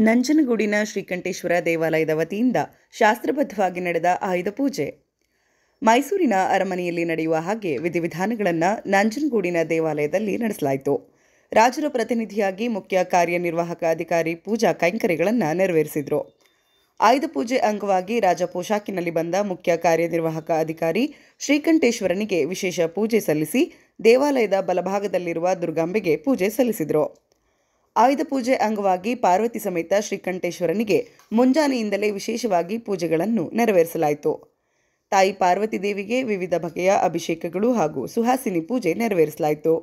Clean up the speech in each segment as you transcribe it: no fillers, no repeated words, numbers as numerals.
ನಂಜನಗೂಡಿನ ಶ್ರೀಕಂಠೇಶ್ವರ ದೇವಾಲಯದ ವತಿಯಿಂದ ಶಾಸ್ತ್ರಬದ್ಧವಾಗಿ ನಡೆದ ಆಯುಧ ಪೂಜೆ. ಮೈಸೂರಿನ ಅರಮನೆಯಲ್ಲಿ ನಡೆಯುವ ಹಾಗೆ ವಿಧಿವಿಧಾನಗಳನ್ನು ನಂಜನಗೂಡಿನ ದೇವಾಲಯದಲ್ಲಿ ನಡೆಸಲಾಯಿತು. ರಾಜರ ಪ್ರತಿನಿಧಿಯಾಗಿ ಮುಖ್ಯ ಕಾರ್ಯನಿರ್ವಾಹಕ ಅಧಿಕಾರಿ ಪೂಜಾ ಕೈಂಕರ್ಯಗಳನ್ನು ನೆರವೇರಿಸಿದರು. ಆಯುಧ ಪೂಜೆ ಅಂಗವಾಗಿ ರಾಜ ಪೋಷಾಕಿನಲ್ಲಿ ಬಂದ ಮುಖ್ಯ ಕಾರ್ಯನಿರ್ವಾಹಕ ಅಧಿಕಾರಿ ಶ್ರೀಕಂಠೇಶ್ವರನಿಗೆ ವಿಶೇಷ ಪೂಜೆ ಸಲ್ಲಿಸಿ ದೇವಾಲಯದ ಬಲಭಾಗದಲ್ಲಿರುವ ದುರ್ಗಾಂಬೆಗೆ ಪೂಜೆ ಸಲ್ಲಿಸಿದರು. ಆಯುಧ ಪೂಜೆ ಅಂಗವಾಗಿ ಪಾರ್ವತಿ ಸಮೇತ ಶ್ರೀಕಂಠೇಶ್ವರನಿಗೆ ಮುಂಜಾನೆಯಿಂದಲೇ ವಿಶೇಷವಾಗಿ ಪೂಜೆಗಳನ್ನು ನೆರವೇರಿಸಲಾಯಿತು. ತಾಯಿ ಪಾರ್ವತಿ ದೇವಿಗೆ ವಿವಿಧ ಬಗೆಯ ಅಭಿಷೇಕಗಳು ಹಾಗೂ ಸುಹಾಸಿನಿ ಪೂಜೆ ನೆರವೇರಿಸಲಾಯಿತು.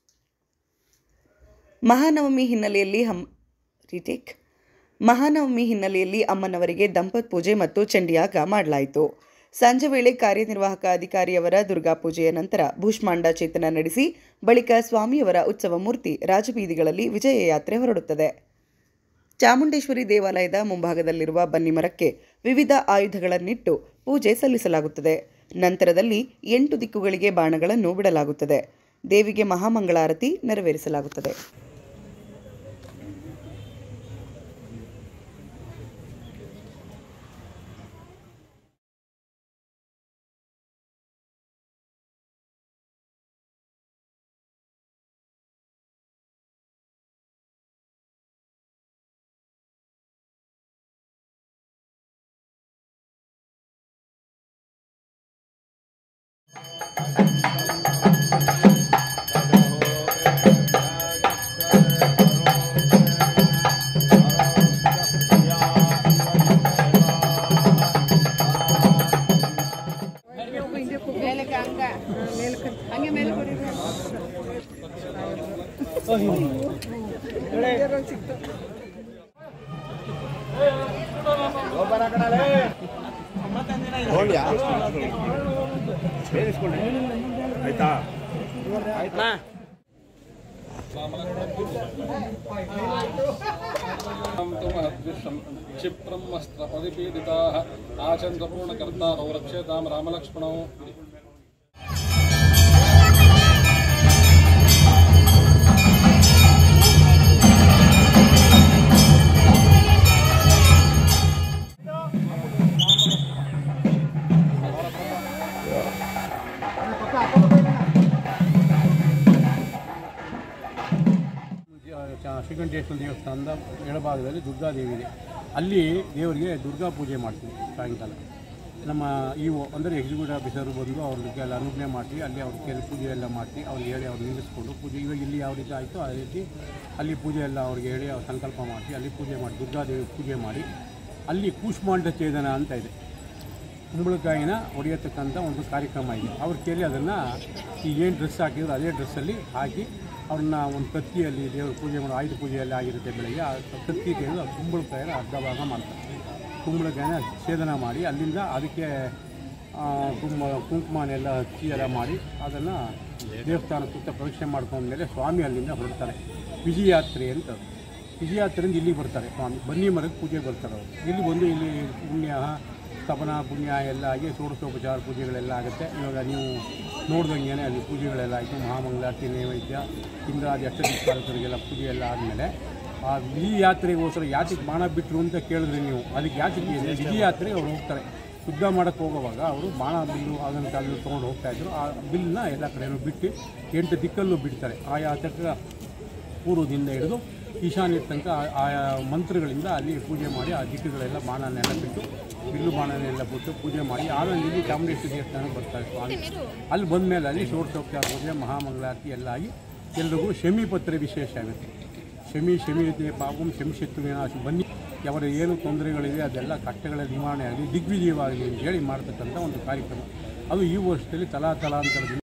ಮಹಾನವಮಿ ಹಿನ್ನೆಲೆಯಲ್ಲಿ ಅಮ್ಮನವರಿಗೆ ದಂಪತ್ ಪೂಜೆ ಮತ್ತು ಚಂಡಿಯಾಗ ಮಾಡಲಾಯಿತು. ಸಂಜೆ ವೇಳೆ ಕಾರ್ಯನಿರ್ವಾಹಕ ಅಧಿಕಾರಿಯವರ ದುರ್ಗಾ ಪೂಜೆಯ ನಂತರ ಭೂಷ್ಮಾಂಡ ಚೇತನ ನಡೆಸಿ ಬಳಿಕ ಸ್ವಾಮಿಯವರ ಉತ್ಸವ ಮೂರ್ತಿ ರಾಜಬೀದಿಗಳಲ್ಲಿ ವಿಜಯ ಯಾತ್ರೆ ಹೊರಡುತ್ತದೆ. ಚಾಮುಂಡೇಶ್ವರಿ ದೇವಾಲಯದ ಮುಂಭಾಗದಲ್ಲಿರುವ ಬನ್ನಿ ಮರಕ್ಕೆ ವಿವಿಧ ಆಯುಧಗಳನ್ನಿಟ್ಟು ಪೂಜೆ ಸಲ್ಲಿಸಲಾಗುತ್ತದೆ. ನಂತರದಲ್ಲಿ 8 ದಿಕ್ಕುಗಳಿಗೆ ಬಾಣಗಳನ್ನು ಬಿಡಲಾಗುತ್ತದೆ. ದೇವಿಗೆ ಮಹಾಮಂಗಳಾರತಿ ನೆರವೇರಿಸಲಾಗುತ್ತದೆ. क्षिप्रं वस्त्रपरिपीडिताः आचन्द्रपूर्णकर्तारौ रक्षेतां रामलक्ष्मणौ. ಶ್ರೀಕಂಠೇಶ್ವರ ದೇವಸ್ಥಾನದ ಎಡಭಾಗದಲ್ಲಿ ದುರ್ಗಾದೇವಿ ಇದೆ. ಅಲ್ಲಿ ದೇವರಿಗೆ ದುರ್ಗಾ ಪೂಜೆ ಮಾಡ್ತೀವಿ. ಸಾಯಂಕಾಲ ನಮ್ಮ ಇವು ಅಂದರೆ ಎಕ್ಸಿಕ್ಯೂಟಿವ್ ಆಫೀಸರು ಬಂದು ಅವ್ರಿಗೆಲ್ಲ ಅನುಜ್ಞೆ ಮಾಡಿ ಅಲ್ಲಿ ಅವ್ರ ಕೆಲ ಪೂಜೆ ಎಲ್ಲ ಮಾಡಿ ಅವ್ರಿಗೆ ಹೇಳಿ ಅವ್ರು ನಿಲ್ಲಿಸ್ಕೊಂಡು ಪೂಜೆ ಇವಾಗ ಇಲ್ಲಿ ಯಾವ ರೀತಿ ಆಯಿತು ಅದೇ ರೀತಿ ಅಲ್ಲಿ ಪೂಜೆ ಎಲ್ಲ ಅವ್ರಿಗೆ ಹೇಳಿ ಅವ್ರು ಸಂಕಲ್ಪ ಮಾಡಿ ಅಲ್ಲಿ ಪೂಜೆ ಮಾಡಿ ದುರ್ಗಾದೇವಿ ಪೂಜೆ ಮಾಡಿ ಅಲ್ಲಿ ಕೂಷ್ಮಾಂಡ ಛೇದನ ಅಂತ ಇದೆ. ಕುಂಬಳಕಾಯಿನ ಹೊಡೆಯತಕ್ಕಂಥ ಒಂದು ಕಾರ್ಯಕ್ರಮ ಇದೆ. ಅವ್ರ ಕೇಳಿ ಅದನ್ನು ಈ ಏನು ಡ್ರೆಸ್ ಹಾಕಿದ್ರು ಅದೇ ಡ್ರೆಸ್ಸಲ್ಲಿ ಹಾಕಿ ಅವ್ರನ್ನ ಒಂದು ಕತ್ತಿಯಲ್ಲಿ ದೇವರು ಪೂಜೆ ಮಾಡೋ ಆಯುಧ ಪೂಜೆಯಲ್ಲಿ ಆಗಿರುತ್ತೆ ಬೆಳಗ್ಗೆ ಆ ಕತ್ತಿ ತೆಗೆದು ಕುಂಬಳಕಾಯಿನ ಅರ್ಧ ಭಾಗ ಮಾಡ್ತಾರೆ. ಕುಂಬಳಕಾಯಿನ ಛೇದನ ಮಾಡಿ ಅಲ್ಲಿಂದ ಅದಕ್ಕೆ ಕುಂಕುಮನೆಲ್ಲ ಹಚ್ಚಿ ಎಲ್ಲ ಮಾಡಿ ಅದನ್ನು ದೇವಸ್ಥಾನ ಸುತ್ತ ಪ್ರದಕ್ಷಿಣೆ ಮಾಡ್ಕೊಂಡ್ಮೇಲೆ ಸ್ವಾಮಿ ಅಲ್ಲಿಂದ ಹೊರಡ್ತಾರೆ. ವಿಜಯಯಾತ್ರೆ ಅಂತ ವಿಜಯಯಾತ್ರೆಯಿಂದ ಇಲ್ಲಿಗೆ ಬರ್ತಾರೆ ಸ್ವಾಮಿ. ಬನ್ನಿ ಮರಕ್ಕೆ ಪೂಜೆಗೆ ಬರ್ತಾರೆ ಅವರು. ಇಲ್ಲಿ ಬಂದು ಇಲ್ಲಿ ಪುಣ್ಯ ಸ್ಥಾಪನಾ ಪುಣ್ಯ ಎಲ್ಲ ಆಗಿ ಷೋಡಶೋಪಚಾರ ಪೂಜೆಗಳೆಲ್ಲ ಆಗುತ್ತೆ. ಇವಾಗ ನೀವು ನೋಡ್ದಂಗೆ ಅಲ್ಲಿ ಪೂಜೆಗಳೆಲ್ಲ ಆಯಿತು. ಮಹಾಮಂಗಳಾರತಿ ನೈವೇದ್ಯ ಇಂದ್ರಾದಿ ಅಷ್ಟದಿಕ್ಪಾಲಕರಿಗೆಲ್ಲ ಪೂಜೆ ಎಲ್ಲ ಆದಮೇಲೆ ಆ ವಿಜಯಯಾತ್ರೆಗೋಸ್ಕರ ಯಾತಿಗೆ ಬಾಣ ಬಿಟ್ಟರು ಅಂತ ಕೇಳಿದ್ರೆ ನೀವು ಅದಕ್ಕೆ ಯಾತಿಗೆ ಇದೆ ವಿಜಯಯಾತ್ರೆಗೆ ಅವ್ರು ಹೋಗ್ತಾರೆ. ಶುದ್ಧ ಮಾಡೋಕ್ಕೆ ಹೋಗುವಾಗ ಅವರು ಬಾಣ ಬಿಲ್ಲು ಅದನ್ನು ಕಾಲದಲ್ಲಿ ತೊಗೊಂಡು ಹೋಗ್ತಾಯಿದ್ರು. ಆ ಬಿಲ್ಲನ್ನ ಎಲ್ಲ ಕಡೆಯೂ ಬಿಟ್ಟು 8 ದಿಕ್ಕಲ್ಲೂ ಬಿಡ್ತಾರೆ. ಆಯಾ ತಕ್ಕ ಪೂರ್ವದಿಂದ ಹಿಡಿದು ಈಶಾನ್ಯ ತನಕ ಆಯಾ ಮಂತ್ರಗಳಿಂದ ಅಲ್ಲಿ ಪೂಜೆ ಮಾಡಿ ಆ ದಿಕ್ಕುಗಳೆಲ್ಲ ಬಾಣನೆಲ್ಲ ಬಿಟ್ಟು ಬಿಲ್ಲು ಬಾಣನೆಲ್ಲ ಬಿಟ್ಟು ಪೂಜೆ ಮಾಡಿ ಆಮೇಲೆ ಇಲ್ಲಿ ಚಾಮುಂಡೇಶ್ವರಿ ದೇವಸ್ಥಾನಕ್ಕೆ ಬರ್ತಾರೆ ಸ್ವಾಮಿ. ಅಲ್ಲಿ ಬಂದಮೇಲೆ ಅಲ್ಲಿ ಷೋಡಶೋಪಚಾರ ಪೂಜೆ ಮಹಾಮಂಗಳಾರತಿ ಎಲ್ಲ ಆಗಿ ಎಲ್ರಿಗೂ ಶಮೀಪತ್ರ ವಿಶೇಷ ಆಗುತ್ತೆ. ಶಮೀತೆ ಪಾಪಂ ಶಮಿಷತ್ತು ವಿನಾಶ. ಬನ್ನಿ ಅವರ ಏನು ತೊಂದರೆಗಳಿದೆ ಅದೆಲ್ಲ ಕಷ್ಟಗಳ ನಿವಾರಣೆ ಆಗಲಿ ದಿಗ್ವಿಜಯವಾಗಲಿ ಅಂತ ಹೇಳಿ ಮಾಡ್ತಕ್ಕಂಥ ಒಂದು ಕಾರ್ಯಕ್ರಮ. ಅದು ಈ ವರ್ಷದಲ್ಲಿ ತಲಾಂತರದಿಂದ